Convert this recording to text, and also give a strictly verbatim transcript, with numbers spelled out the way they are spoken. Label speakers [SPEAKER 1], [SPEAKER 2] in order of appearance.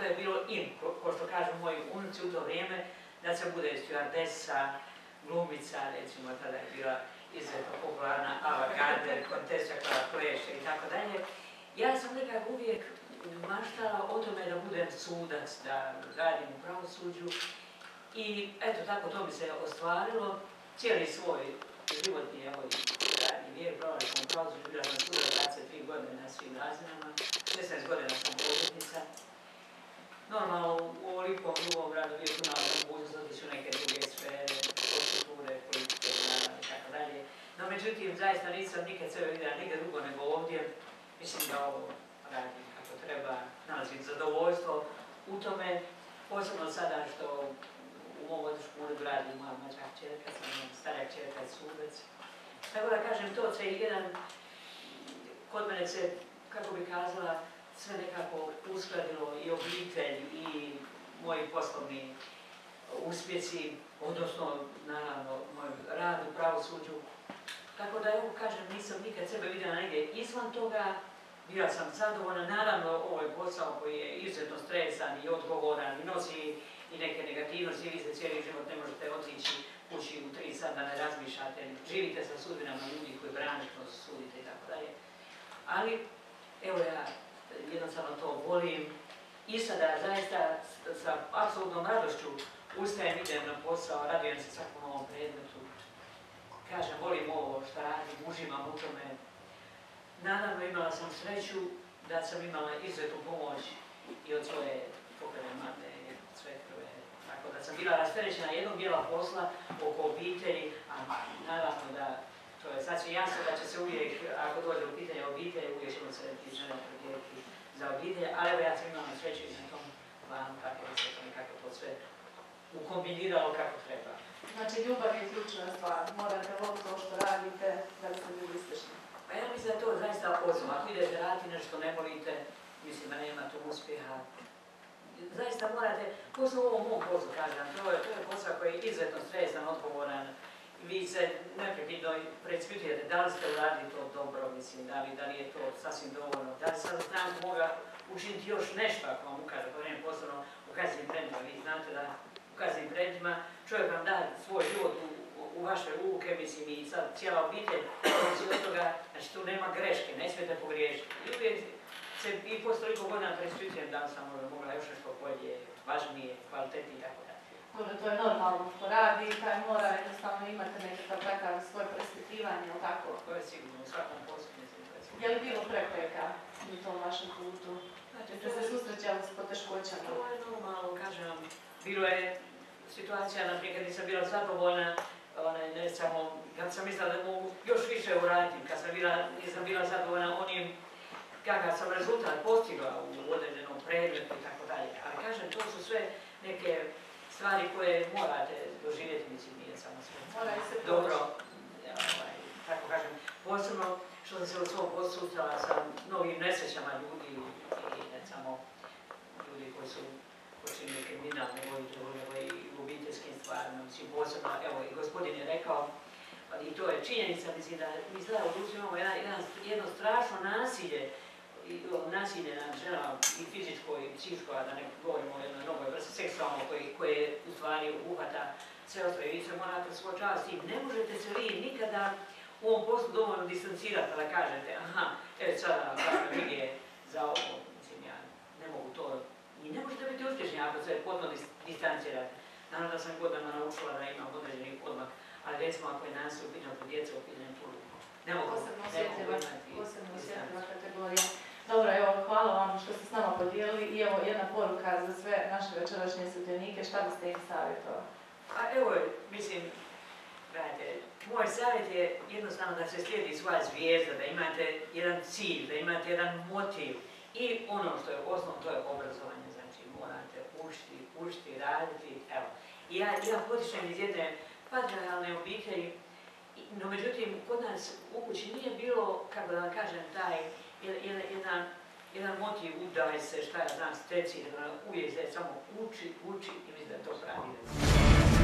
[SPEAKER 1] je bilo in, ko, ko što kažu moji unuci u to vrijeme, da se bude stewardesa, glumica, recimo tada je bila izuzetno popularna Ava Gardner, kontesća koja pleše i tako dalje. Ja sam nekako uvijek maštala o tome da budem sudac, da radim u pravosuđu i eto tako to mi se ostvarilo. Cijeli svoj životni evo, radni vijek provela sam u pravosuđu, bila sam sudac dvadeset tri godine na svim razinama, šesnaest godina sam odvjetnica. Normalno, u ovolikom drugom radu vijeku imala sam mogućnost otići u neke druge sfere, od kulture, politike, naravno i tako dalje. No, međutim, zaista nisam nikad sebe vidjela nikad drugo nego ovdje. Mislim da ovo radim kako treba, nalazim zadovoljstvo u tome, posebno sada što u mom odličkom uredu radi moja mlađa kćerka, sam starija kćerka i sudac. Tako da kažem, to se jedan, kod mene se, kako bi kazala, sve nekako uskladilo i obitelj i moji poslovni uspjesi, odnosno, naravno, moj rad u pravosuđu. Tako da, evo, kažem, nisam nikad sebe vidjela negdje izvan toga, bila sam zadovoljna. Naravno, ovo je posao koji je izuzetno stresan i odgovoran i nosi i neke negativnosti, vi se cijeli život ne možete otići kući u tri sata da ne razmišljate, živite sa sudbinama ljudi koji brane kroz sudite i tako dalje. Ali, evo ja jednostavno to volim i sada zaista sa apsolutnom radošću ustajem, idem na posao, radujem se svakom ovom predmetu. Kažem, volim ovo što radim, užimam u tome. Naravno, imala sam sreću da sam imala izuzetnu pomoć i od svoje pokojne mame, svekrve. Tako da sam bila rasterećena jednog dijela posla oko obitelji, a naravno da to je sasvim jasno da će se uvijek, ako dođe u pitanje obitelji, uvijek ćemo se žene predijeti za obitelj, ali evo ja sam imala sreću i na tom planu, tako da se to nekako to sve ukombiniralo kako treba.
[SPEAKER 2] Znači, ljubav je ključna stvar. Morate voliti to što radite da biste bili uspješni.
[SPEAKER 1] Pa ja mislim da je to zaista osnovno. Ako idete raditi nešto ne volite, mislim da nema tu uspjeha. Zaista morate, posao u ovom mom poslu kažem, to je, to je posao koji je izuzetno stresan, odgovoran. Vi se neprekidno preispitujete da li ste uradili to dobro, mislim, da li, da li je to sasvim dovoljno, da li sad stranku moga učiniti još nešto ako vam ukaže, po vreme posebno u kaznenim predmetima. Vi znate da u kaznenim predmetima čovjek vam da svoj život u, u vaše ruke, mislim, i sad cijela obitelj, od toga, znači tu nema greške, ne smijete pogriješiti. I uvijek se i posle toliko godina preispitujem da li sam možda mogla još nešto bolje, važnije, kvalitetnije i tako da.
[SPEAKER 2] Dobro, to je normalno ko radi, taj mora jednostavno imati nekakav takav svoj preispitivanje, ili tako?
[SPEAKER 1] To je sigurno, u svakom poslu mislim da je sigurno.
[SPEAKER 2] Je li bilo prepreka u tom vašem putu? Znači, ste se susrećali s poteškoćama?
[SPEAKER 1] To je normalno, kažem vam. Bilo je situacija, naprijed, kad nisam bila zadovoljna, ne samo, kad sam mislila da mogu još više uraditi, kad sam bila, nisam bila zadovoljna onim kakav sam rezultat postigla u određenom predmetu i tako dalje. Ali kažem, to su sve neke stvari koje morate doživjeti, mislim, nije samo sve dobro, tako kažem, posebno što sam se u svom poslu susrela sa mnogim nesrećama ljudi i ne samo ljudi koji su počinili kriminal, nego i u obiteljskim stvarima, mislim, posebno, evo, i gospodin je rekao, i to je činjenica, mislim, da mi sada u društvu imamo jedno strašno nasilje, nasilje nad ženama i fizičko i psihičko, a da ne govorimo o jednoj novoj vrsti seksualno koje u stvari uhvata sve ostale. Vi se morate suočavati s tim. Ne možete se vi nikada u ovom poslu dovoljno distancirati da kažete aha, evo sada vaša brige za ovo, mislim ja ne mogu to. I ne možete biti uspješni ako se potpuno distancirate. Naravno da sam godinama naučila da imam određeni odmak, ali recimo ako je nasilje u pitanju kod djece u pitanju tu ne mogu imati
[SPEAKER 2] distanciju. Dobro, evo, hvala vam što ste s nama podijelili i evo jedna poruka za sve naše večerašnje sudionike, šta biste im savjetovali?
[SPEAKER 1] A evo, mislim, gledajte, moj savjet je jednostavno da se slijedi svoja zvijezda, da imate jedan cilj, da imate jedan motiv i ono što je osnovno, to je obrazovanje, znači morate učiti, učiti, raditi, evo. I ja, ja potičem iz jedne patrijarhalne obitelji, no međutim, kod nas u kući nije bilo, kako da vam kažem, taj jedan, jedan motiv udaj se, šta ja znam, steci, uvijek se samo uči, uči i mislim da je to pravi.